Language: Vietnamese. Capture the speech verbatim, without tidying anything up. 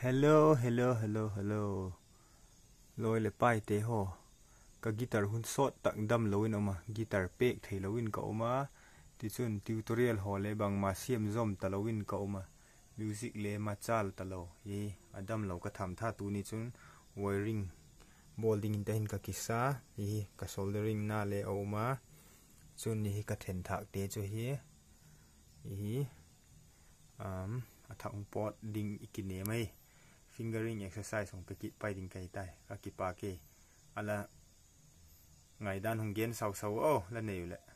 hello hello hello hello loi le pai te ho ka guitar hun sot tak dam loin oma guitar pek thei loin ka oma ti chun tutorial ho le bang ma siam zom ta loin ka oma music le ma chal ta lo hi adam lo ka tham tha tu ni chun wiring bolding in ten ka kisa hi ka soldering na le oma chun ni ka then thak te chu hi hi um athang pot ding ikine mai fingering exercise hong pe ki pai ding kai tai ka ki pa ke ala ngai dan hong gen sau sau o la nei le